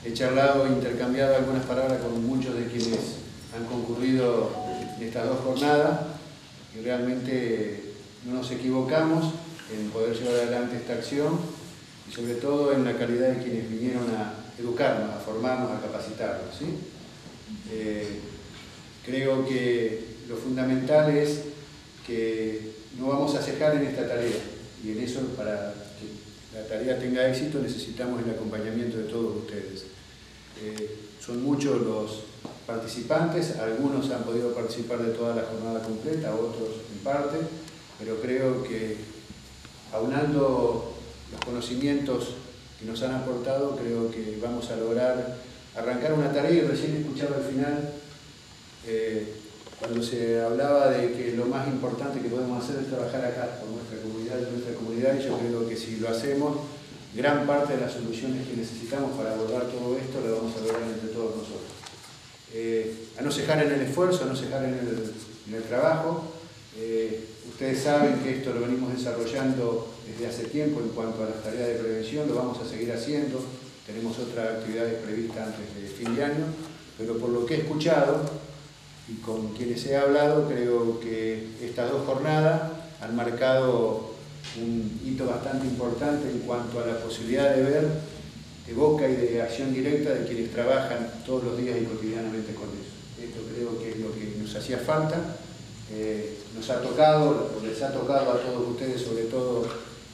he charlado e intercambiado algunas palabras con muchos de quienes han concurrido en estas dos jornadas y realmente no nos equivocamos en poder llevar adelante esta acción y sobre todo en la calidad de quienes vinieron a educarnos, a formarnos, a capacitarnos, ¿sí? Creo que lo fundamental es que no vamos a cejar en esta tarea y en eso, para que la tarea tenga éxito, necesitamos el acompañamiento de todos ustedes. Son muchos los participantes, algunos han podido participar de toda la jornada completa, otros en parte, pero creo que aunando los conocimientos que nos han aportado, creo que vamos a lograr arrancar una tarea. Y recién escuchaba al final cuando se hablaba de que lo más importante que podemos hacer es trabajar acá por nuestra comunidad, y yo creo que si lo hacemos, gran parte de las soluciones que necesitamos para abordar todo esto lo vamos a lograr entre todos nosotros. A no cejar en el esfuerzo, a no cejar en el trabajo. Ustedes saben que esto lo venimos desarrollando desde hace tiempo en cuanto a las tareas de prevención, lo vamos a seguir haciendo. Tenemos otras actividades previstas antes de fin de año, pero por lo que he escuchado y con quienes he hablado, creo que estas dos jornadas han marcado un hito bastante importante en cuanto a la posibilidad de ver de boca y de acción directa de quienes trabajan todos los días y cotidianamente con eso. Esto creo que es lo que nos hacía falta. Nos ha tocado, les ha tocado a todos ustedes, sobre todo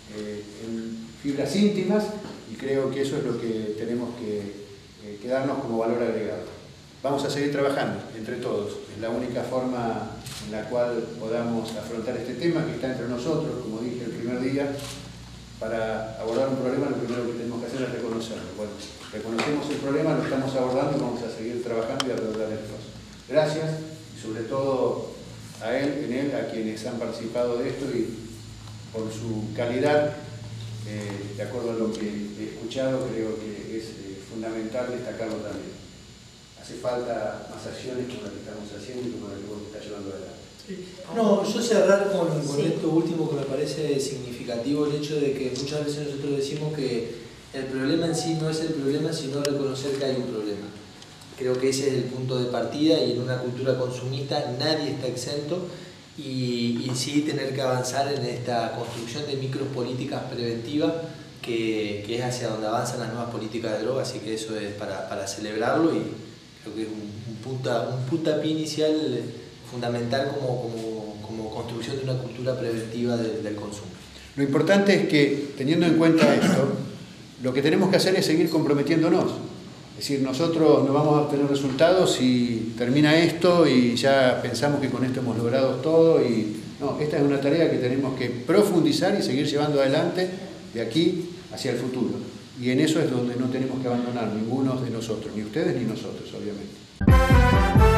en fibras íntimas, y creo que eso es lo que tenemos que darnos como valor agregado. Vamos a seguir trabajando entre todos, es la única forma en la cual podamos afrontar este tema que está entre nosotros, como dije el primer día. Para abordar un problema, lo primero que tenemos que hacer es reconocerlo. Bueno, reconocemos el problema, lo estamos abordando, vamos a seguir trabajando y a redoblar el esfuerzo. Gracias, y sobre todo a él, a quienes han participado de esto y por su calidad, de acuerdo a lo que he escuchado, creo que es fundamental destacarlo también. Hace falta más acciones como la que estamos haciendo y como la que vos estás llevando adelante. No, yo cerrar con esto último que me parece significativo, el hecho de que muchas veces nosotros decimos que el problema en sí no es el problema, sino reconocer que hay un problema. Creo que ese es el punto de partida, y en una cultura consumista nadie está exento, y sí tener que avanzar en esta construcción de micropolíticas preventivas que es hacia donde avanzan las nuevas políticas de drogas, así que eso es para celebrarlo, y creo que es un puntapié inicial fundamental como construcción de una cultura preventiva del consumo. Lo importante es que, teniendo en cuenta esto, lo que tenemos que hacer es seguir comprometiéndonos. Es decir, nosotros no vamos a obtener resultados si termina esto y ya pensamos que con esto hemos logrado todo. No, esta es una tarea que tenemos que profundizar y seguir llevando adelante de aquí hacia el futuro. Y en eso es donde no tenemos que abandonar ninguno de nosotros, ni ustedes ni nosotros, obviamente.